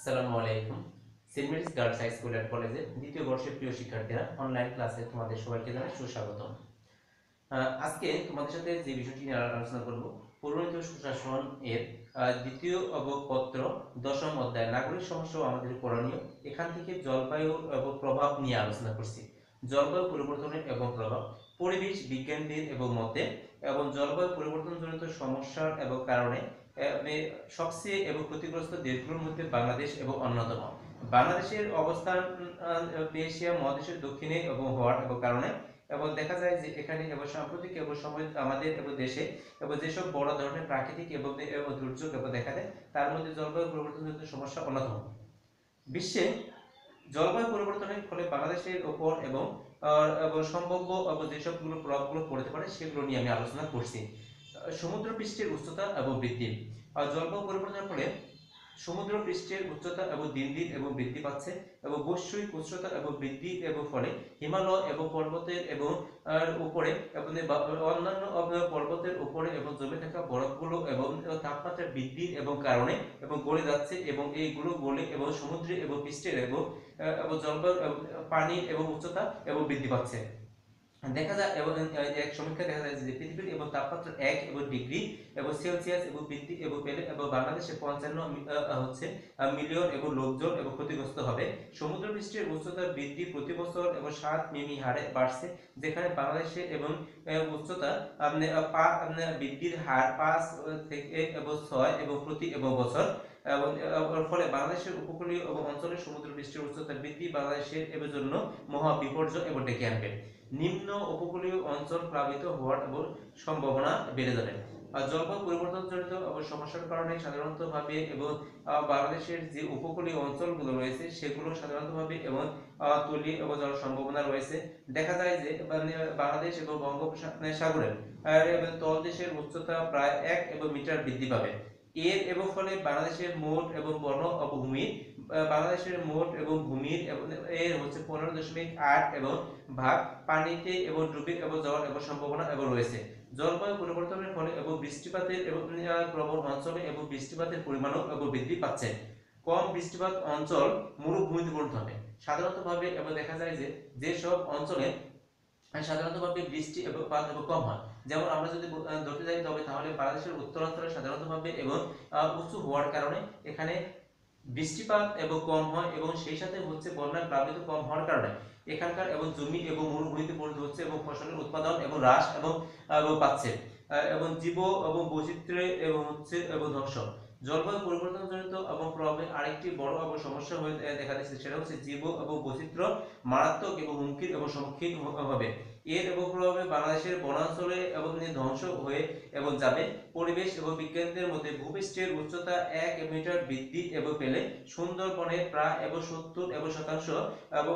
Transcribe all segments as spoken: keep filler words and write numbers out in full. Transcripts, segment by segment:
আসসালামু আলাইকুম। Civics girls high school and কলেজের দ্বিতীয় বর্ষের প্রিয় শিক্ষার্থীরা, অনলাইন ক্লাসে তোমাদের সবাইকে জানাই সুস্বাগতম। আহ, আজকে তোমাদের সাথে যে বিষয়টি নিয়ে আলোচনা করব, পৌরনীতি ও সুশাসন এর আহ, দ্বিতীয় পত্র দশম অধ্যায় নাগরিক সমস্যা ও আমাদের করণীয়। এখান থেকে জলবায়ু এবং প্রভাব নিয়ে আলোচনা করছি। জলবায়ু পরিবর্তনের এবং প্রভাব, পরিবেশ বিজ্ঞানবিদ এবং মতে এবং জলবায়ু পরিবর্তনজনিত সমস্যার এবং কারণে সবচেয়ে এবং ক্ষতিগ্রস্ত দেশগুলোর মধ্যে বাংলাদেশ এবং অন্যতম। বাংলাদেশের অবস্থান এশিয়া মহাদেশের দক্ষিণে এবং হওয়ার এবং কারণে এবং দেখা যায় যে এখানে এবং সাম্প্রতিক এবং সময় আমাদের এবং দেশে এবং যেসব বড় ধরনের প্রাকৃতিক এবং দুর্যোগ এবং দেখা দেয়, তার মধ্যে জলবায়ু পরিবর্তনজনিত সমস্যা অন্যতম। বিশ্বে জলবায়ু পরিবর্তনের ফলে বাংলাদেশের উপর এবং সম্ভাব্য যেসবগুলো প্রভাবগুলো পড়তে পারে সেগুলো নিয়ে আমি আলোচনা করছি। সমুদ্র পৃষ্ঠের উচ্চতা এবং বৃদ্ধি। জলবায়ু পরিবর্তনের ফলে সমুদ্র পৃষ্ঠের উচ্চতা এবং দিন দিন এবং বৃদ্ধি পাচ্ছে এবং বৈশ্বিক উষ্ণতা এবং বৃদ্ধি এবং ফলে হিমালয় এবং পর্বতের এবং উপরে এবং অন্যান্য পর্বতের উপরে এবং জমে থাকা বরফগুলো এবং তাপমাত্রা বৃদ্ধির এবং কারণে এবং গলে যাচ্ছে এবং এইগুলো গলে এবং সমুদ্রে এবং পৃষ্ঠের এবং জলবায়ু পানির এবং উচ্চতা এবং বৃদ্ধি পাচ্ছে। দেখা যায় এবং এক সমীক্ষা দেখা যায় যে পৃথিবীর এবং তাপমাত্রা এক এবং ডিগ্রি এবং সেলসিয়াস এবং বৃদ্ধি এবং পেলে এবং বাংলাদেশে পঞ্চান্ন হচ্ছে মিলিয়ন এবং লোকজন এবং ক্ষতিগ্রস্ত হবে। সমুদ্র পৃষ্ঠের উচ্চতা বৃদ্ধি প্রতি বছর এবং সাত মিমি হারে বাড়ছে, যেখানে বাংলাদেশে এবং উচ্চতা বৃদ্ধির হার পাঁচ থেকে এবং ছয় এবং প্রতি এবং বছর এবং ফলে বাংলাদেশের উপকূলীয় এবং অঞ্চলের সমুদ্র পৃষ্ঠের উচ্চতা বৃদ্ধি বাংলাদেশের এর জন্য মহা বিপর্যয় এবং ডেকে আনবে। নিম্ন উপকূলীয় অঞ্চল প্লাবিত হওয়ার এবং সম্ভাবনা বেড়ে যাবে। জলবায়ু পরিবর্তনজনিত সমস্যার কারণে সাধারণতভাবে এবং বাংলাদেশের যে উপকূলীয় অঞ্চলগুলো রয়েছে সেগুলো সাধারণতভাবে এবং তৈরি এবং যাওয়ার সম্ভাবনা রয়েছে। দেখা যায় যে বাংলাদেশ এবং বঙ্গোপসাগরের তলদেশের উচ্চতা প্রায় এক এবং মিটার বৃদ্ধি পাবে। এর এবং ফলে বাংলাদেশের মোট এবং বন ভূমি বাংলাদেশের মোট এবং ভূমির এর হচ্ছে পনেরো দশমিক আট এবং ভাগ পানিতে এবং ডুবে এবং যাওয়ার এবং সম্ভাবনা এবং রয়েছে। জলবায়ু পরিবর্তনের ফলে এবং বৃষ্টিপাতের এবং প্রবল অঞ্চলে এবং বৃষ্টিপাতের পরিমাণও এবং বৃদ্ধি পাচ্ছে। কম বৃষ্টিপাত অঞ্চল মরুভূমিতে পরিণত হবে সাধারণতভাবে এবং দেখা যায় যে যেসব অঞ্চলে সাধারণতভাবে বৃষ্টি এবং পাত এবং কম হয়, যেমন আমরা যদি ধরতে যাই তবে তাহলে বাংলাদেশের উত্তরাঞ্চলে সাধারণতভাবে এবং উঁচু হওয়ার কারণে এখানে বৃষ্টিপাত এবং কম হয় এবং সেই সাথে হচ্ছে বন্যা প্লাবিত কম হওয়ার কারণে এখানকার এবং জমি এবং মরুভূমিতে পরিণত হচ্ছে এবং ফসলের উৎপাদন এবং হ্রাস এবং পাচ্ছে এবং জীব এবং বৈচিত্র্য এবং হচ্ছে এবং ধ্বংস। জলবায়ু পরিবর্তনজনিত এবং প্রভাবে আরেকটি বড় এবং সমস্যা হয়ে দেখা দিচ্ছে, সেটা হচ্ছে জীব এবং বৈচিত্র্য মারাত্মক এবং হুমকির এবং সম্মুখীন হবে। এর এবং প্রভাবে বাংলাদেশের বনাঞ্চলে এবং ধ্বংস হয়ে এবং যাবে। পরিবেশ এবং বিজ্ঞানীদের মধ্যে ভূপৃষ্ঠের উচ্চতা এক মিটার বৃদ্ধি এবং পেলে সুন্দরবনে প্রায় এবং সত্তর এবং শতাংশ এবং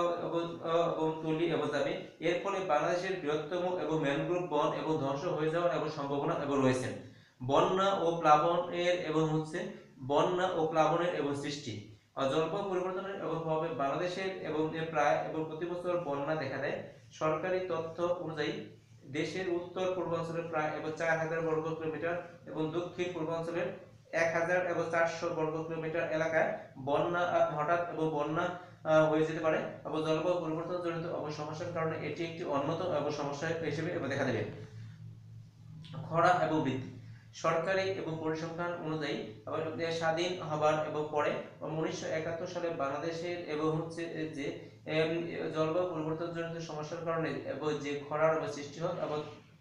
তৈরি এবং যাবে। এর ফলে বাংলাদেশের বৃহত্তম এবং ম্যানগ্রোভ বন এবং ধ্বংস হয়ে যাওয়ার এবং সম্ভাবনা এবং রয়েছে। বন্যা ও প্লাবনের এবং হচ্ছে বন্যা ও প্লাবনের এবং সৃষ্টি। জলবায়ু পরিবর্তনের এবং প্রভাবে বাংলাদেশের এবং প্রায় এবং প্রতি বছর বন্যা দেখা দেয়। সরকারি তথ্য অনুযায়ী দেশের উত্তর পূর্বাঞ্চলের প্রায় এবং চার হাজার বর্গ কিলোমিটার এবং দক্ষিণ পূর্বাঞ্চলের এক হাজার এবং চারশো বর্গ কিলোমিটার এলাকায় বন্যা হঠাৎ এবং বন্যা হয়ে যেতে পারে এবং জলবায়ু পরিবর্তন জনিত সমস্যার কারণে এটি একটি অন্যতম এবং সমস্যা হিসেবে দেখা দেবে। খরা এবং বৃদ্ধি। সরকারি এবং পরিসংখ্যান অনুযায়ী স্বাধীন হবার এবং পরে উনিশশো একাত্তর সালে বাংলাদেশের এবং হচ্ছে যে জলবায়ু পরিবর্তনজনিত সমস্যার কারণে এবং যে খরার সৃষ্টি হয় এবং